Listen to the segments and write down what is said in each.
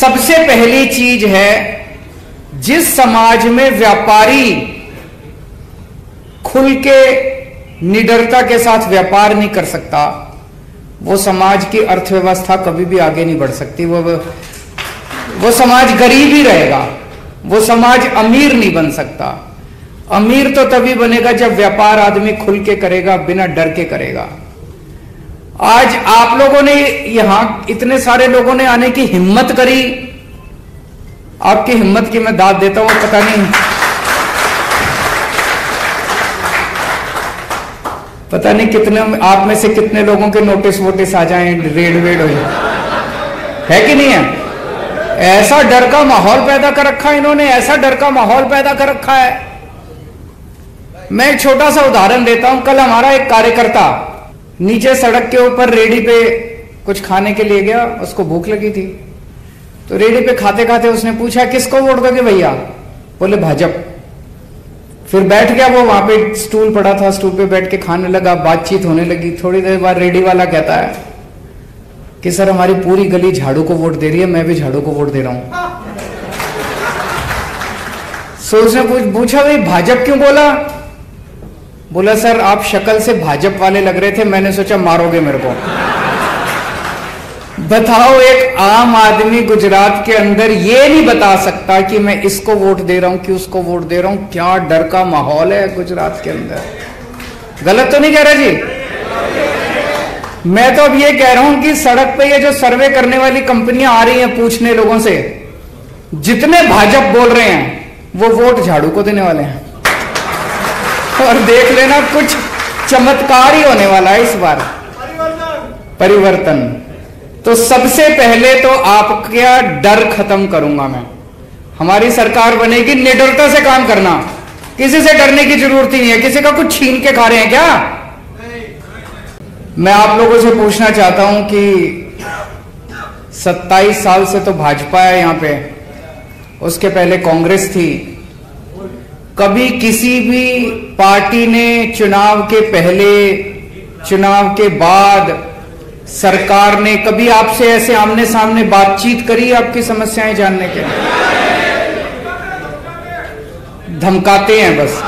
सबसे पहली चीज है, जिस समाज में व्यापारी खुल के निडरता के साथ व्यापार नहीं कर सकता, वो समाज की अर्थव्यवस्था कभी भी आगे नहीं बढ़ सकती। वो समाज गरीब ही रहेगा, वो समाज अमीर नहीं बन सकता। अमीर तो तभी बनेगा जब व्यापार आदमी खुल के करेगा, बिना डर के करेगा। आज आप लोगों ने यहां इतने सारे लोगों ने आने की हिम्मत करी, आपकी हिम्मत की मैं दाद देता हूं। पता नहीं कितने आप में से कितने लोगों के नोटिस वोटिस आ जाएं, रेड वेड हो, है कि नहीं है? ऐसा डर का माहौल पैदा कर रखा है इन्होंने, ऐसा डर का माहौल पैदा कर रखा है। मैं एक छोटा सा उदाहरण देता हूं। कल हमारा एक कार्यकर्ता नीचे सड़क के ऊपर रेडी पे कुछ खाने के लिए गया, उसको भूख लगी थी, तो रेडी पे खाते खाते उसने पूछा किसको वोट दोगे भैया? बोले भाजपा। फिर बैठ गया, वो वहां पे स्टूल पड़ा था, स्टूल पे बैठ के खाने लगा, बातचीत होने लगी। थोड़ी देर बाद रेडी वाला कहता है कि सर हमारी पूरी गली झाड़ू को वोट दे रही है, मैं भी झाड़ू को वोट दे रहा हूं। सो उसने पूछा भाई भाजपा क्यों बोला? बोला सर आप शक्ल से भाजपा वाले लग रहे थे, मैंने सोचा मारोगे मेरे को। बताओ, एक आम आदमी गुजरात के अंदर ये नहीं बता सकता कि मैं इसको वोट दे रहा हूं कि उसको वोट दे रहा हूं। क्या डर का माहौल है गुजरात के अंदर। गलत तो नहीं कह रहा जी? मैं तो अब ये कह रहा हूं कि सड़क पे ये जो सर्वे करने वाली कंपनियां आ रही हैं पूछने लोगों से, जितने भाजपा बोल रहे हैं वो वोट झाड़ू को देने वाले हैं। और देख लेना कुछ चमत्कार ही होने वाला है इस बार, परिवर्तन। तो सबसे पहले तो आपका डर खत्म करूंगा मैं। हमारी सरकार बनेगी, निडरता से काम करना, किसी से डरने की जरूरत ही नहीं है। किसी का कुछ छीन के खा रहे हैं क्या? मैं आप लोगों से पूछना चाहता हूं कि 27 साल से तो भाजपा है यहां पे, उसके पहले कांग्रेस थी। कभी किसी भी पार्टी ने चुनाव के पहले, चुनाव के बाद, सरकार ने कभी आपसे ऐसे आमने सामने बातचीत करी आपकी समस्याएं जानने के? धमकाते हैं बस,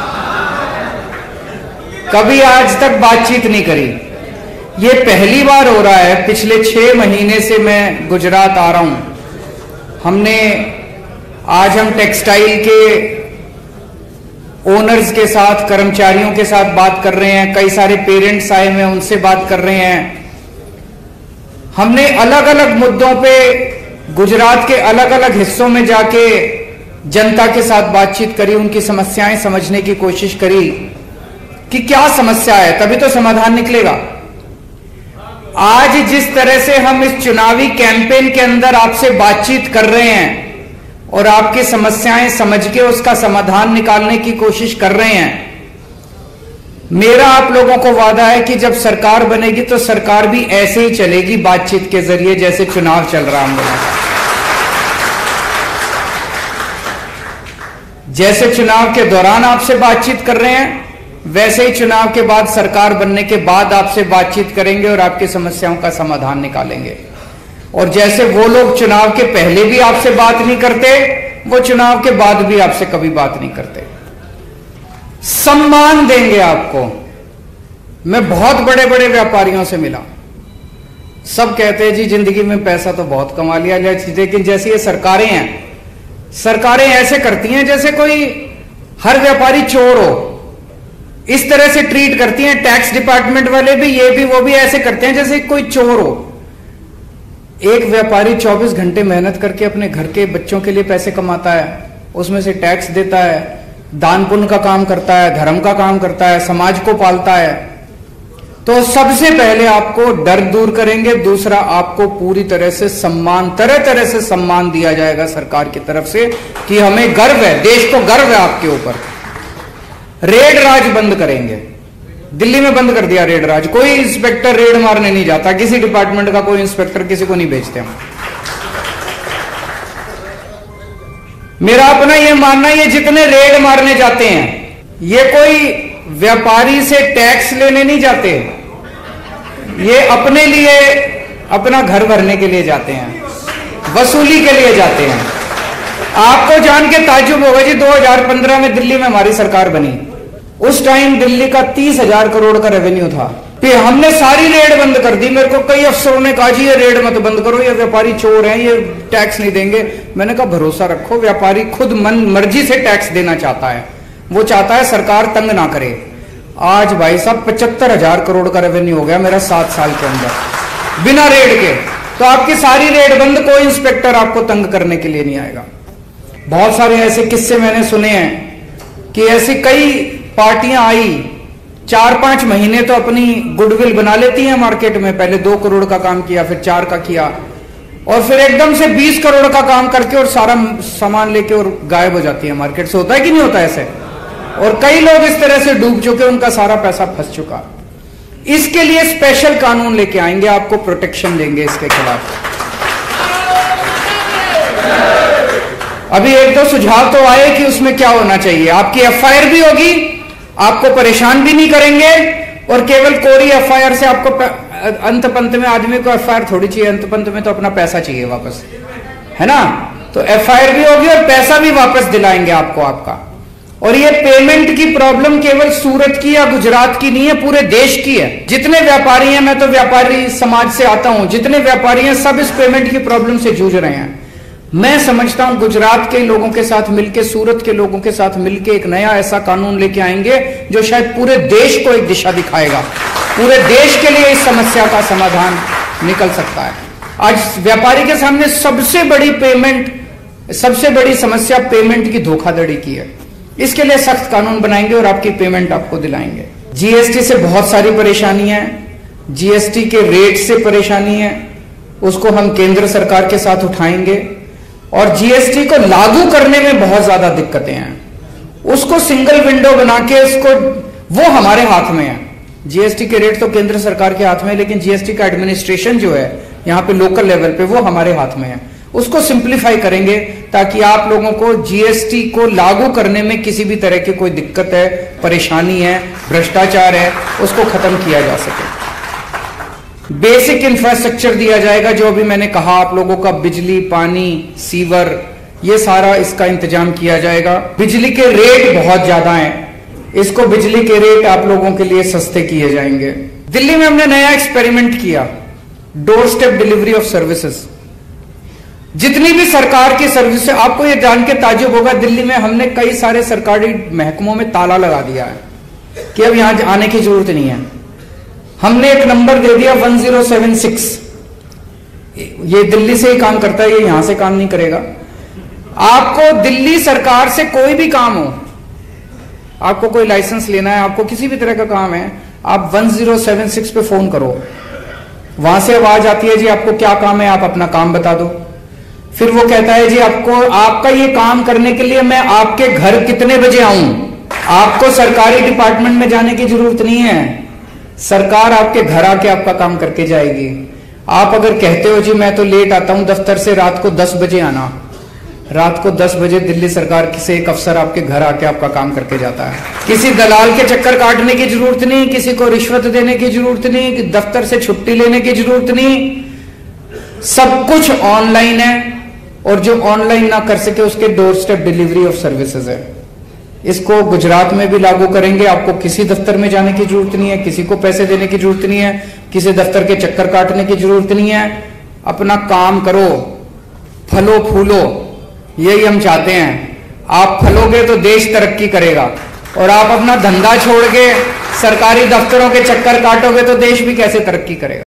कभी आज तक बातचीत नहीं करी। ये पहली बार हो रहा है, पिछले 6 महीने से मैं गुजरात आ रहा हूं। आज हम टेक्सटाइल के ओनर्स के साथ, कर्मचारियों के साथ बात कर रहे हैं। कई सारे पेरेंट्स आए हुए हैं, उनसे बात कर रहे हैं। हमने अलग अलग मुद्दों पे गुजरात के अलग अलग हिस्सों में जाके जनता के साथ बातचीत करी, उनकी समस्याएं समझने की कोशिश करी कि क्या समस्या है, तभी तो समाधान निकलेगा। आज जिस तरह से हम इस चुनावी कैंपेन के अंदर आपसे बातचीत कर रहे हैं और आपकी समस्याएं समझ के उसका समाधान निकालने की कोशिश कर रहे हैं, मेरा आप लोगों को वादा है कि जब सरकार बनेगी तो सरकार भी ऐसे ही चलेगी, बातचीत के जरिए, जैसे चुनाव चल रहा है। जैसे चुनाव के दौरान आपसे बातचीत कर रहे हैं, वैसे ही चुनाव के बाद, सरकार बनने के बाद आपसे बातचीत करेंगे और आपकी समस्याओं का समाधान निकालेंगे। और जैसे वो लोग चुनाव के पहले भी आपसे बात नहीं करते, वो चुनाव के बाद भी आपसे कभी बात नहीं करते। सम्मान देंगे आपको। मैं बहुत बड़े बड़े व्यापारियों से मिला, सब कहते हैं जी जिंदगी में पैसा तो बहुत कमा लिया, लेकिन जैसी ये सरकारें हैं, सरकारें ऐसे करती हैं जैसे कोई हर व्यापारी चोर हो। इस तरह से ट्रीट करती हैं। टैक्स डिपार्टमेंट वाले भी, ये भी, वो भी ऐसे करते हैं जैसे कोई चोर हो। एक व्यापारी 24 घंटे मेहनत करके अपने घर के बच्चों के लिए पैसे कमाता है, उसमें से टैक्स देता है, दान पुण्य का काम करता है, धर्म का काम करता है, समाज को पालता है। तो सबसे पहले आपको डर दूर करेंगे, दूसरा आपको पूरी तरह से सम्मान, तरह तरह से सम्मान दिया जाएगा सरकार की तरफ से कि हमें गर्व है, देश को गर्व है आपके ऊपर। रेड राज बंद करेंगे। दिल्ली में बंद कर दिया रेड राज, कोई इंस्पेक्टर रेड मारने नहीं जाता, किसी डिपार्टमेंट का कोई इंस्पेक्टर किसी को नहीं भेजते हम। मेरा अपना ये मानना, ये जितने रेड मारने जाते हैं, ये कोई व्यापारी से टैक्स लेने नहीं जाते, ये अपने लिए, अपना घर भरने के लिए जाते हैं। वसूली के लिए जाते हैं। आपको जान के ताज्जुब होगा जी, 2015 में दिल्ली में हमारी सरकार बनी, उस टाइम दिल्ली का 30,000 करोड़ का रेवेन्यू था। फिर हमने सारी रेड बंद कर दी। मेरे को कई अफसरों ने कहा जी ये रेड मत बंद करो, ये व्यापारी चोर हैं, ये टैक्स नहीं देंगे। मैंने कहा भरोसा रखो, व्यापारी खुद मर्जी से टैक्स देना चाहता है, वो चाहता है सरकार तंग ना करे। आज भाई साहब 75,000 करोड़ का रेवेन्यू हो गया मेरा 7 साल के अंदर बिना रेड के। तो आपकी सारी रेड बंद, कोई इंस्पेक्टर आपको तंग करने के लिए नहीं आएगा। बहुत सारे ऐसे किस्से मैंने सुने हैं कि ऐसी कई पार्टियां आई, 4-5 महीने तो अपनी गुडविल बना लेती हैं मार्केट में, पहले 2 करोड़ का काम किया, फिर 4 का किया, और फिर एकदम से 20 करोड़ का काम करके और सारा सामान लेके और गायब हो जाती है मार्केट से। होता है कि नहीं होता ऐसे? और कई लोग इस तरह से डूब चुके, उनका सारा पैसा फंस चुका। इसके लिए स्पेशल कानून लेके आएंगे, आपको प्रोटेक्शन देंगे इसके खिलाफ। अभी 1-2 सुझाव तो आए कि उसमें क्या होना चाहिए। आपकी एफआईआर भी होगी, आपको परेशान भी नहीं करेंगे, और केवल कोरी एफआईआर से आपको अंत पंत में, आदमी को एफआईआर थोड़ी चाहिए, अंत पंत में तो अपना पैसा चाहिए वापस, है ना? तो एफआईआर भी होगी और पैसा भी वापस दिलाएंगे आपको आपका। और ये पेमेंट की प्रॉब्लम केवल सूरत की या गुजरात की नहीं है, पूरे देश की है। जितने व्यापारी हैं, मैं तो व्यापारी समाज से आता हूं, जितने व्यापारी हैं सब इस पेमेंट की प्रॉब्लम से जूझ रहे हैं। मैं समझता हूं गुजरात के लोगों के साथ मिलकर, सूरत के लोगों के साथ मिलकर एक नया ऐसा कानून लेके आएंगे जो शायद पूरे देश को एक दिशा दिखाएगा। पूरे देश के लिए इस समस्या का समाधान निकल सकता है। आज व्यापारी के सामने सबसे बड़ी समस्या पेमेंट की धोखाधड़ी की है। इसके लिए सख्त कानून बनाएंगे और आपकी पेमेंट आपको दिलाएंगे। जीएसटी से बहुत सारी परेशानियां हैं, जीएसटी के रेट से परेशानी है, उसको हम केंद्र सरकार के साथ उठाएंगे। और जीएसटी को लागू करने में बहुत ज्यादा दिक्कतें हैं, उसको सिंगल विंडो बना के उसको, वो हमारे हाथ में है। जीएसटी के रेट तो केंद्र सरकार के हाथ में है, लेकिन जीएसटी का एडमिनिस्ट्रेशन जो है यहां पे लोकल लेवल पे, वो हमारे हाथ में है। उसको सिंप्लीफाई करेंगे ताकि आप लोगों को जीएसटी को लागू करने में किसी भी तरह की कोई दिक्कत है, परेशानी है, भ्रष्टाचार है, उसको खत्म किया जा सके। बेसिक इंफ्रास्ट्रक्चर दिया जाएगा, जो अभी मैंने कहा आप लोगों का बिजली, पानी, सीवर, ये सारा इसका इंतजाम किया जाएगा। बिजली के रेट बहुत ज्यादा हैं, इसको बिजली के रेट आप लोगों के लिए सस्ते किए जाएंगे। दिल्ली में हमने नया एक्सपेरिमेंट किया, door step delivery of services. जितनी भी सरकार की सर्विस, आपको ये जान के ताज्जुब होगा, दिल्ली में हमने कई सारे सरकारी महकमों में ताला लगा दिया है कि अब यहां आने की जरूरत नहीं है। हमने एक नंबर दे दिया 1076, ये दिल्ली से ही काम करता है, ये यहां से काम नहीं करेगा। आपको दिल्ली सरकार से कोई भी काम हो, आपको कोई लाइसेंस लेना है, आपको किसी भी तरह का काम है, आप 1076 पे फोन करो, वहां से आवाज आती है जी आपको क्या काम है, आप अपना काम बता दो। फिर वो कहता है जी आपको, आपका ये काम करने के लिए मैं आपके घर कितने बजे आऊं। आपको सरकारी डिपार्टमेंट में जाने की जरूरत नहीं है, सरकार आपके घर आके आपका काम करके जाएगी। आप अगर कहते हो जी मैं तो लेट आता हूं दफ्तर से, रात को 10 बजे आना, रात को 10 बजे दिल्ली सरकार से एक अफसर आपके घर आके आपका काम करके जाता है। किसी दलाल के चक्कर काटने की जरूरत नहीं, किसी को रिश्वत देने की जरूरत नहीं, दफ्तर से छुट्टी लेने की जरूरत नहीं, सब कुछ ऑनलाइन है। और जो ऑनलाइन ना कर सके उसके door step delivery of services है। इसको गुजरात में भी लागू करेंगे। आपको किसी दफ्तर में जाने की जरूरत नहीं है, किसी को पैसे देने की जरूरत नहीं है, किसी दफ्तर के चक्कर काटने की जरूरत नहीं है। अपना काम करो, फलो फूलो, यही हम चाहते हैं। आप फलोगे तो देश तरक्की करेगा, और आप अपना धंधा छोड़ के सरकारी दफ्तरों के चक्कर काटोगे तो देश भी कैसे तरक्की करेगा।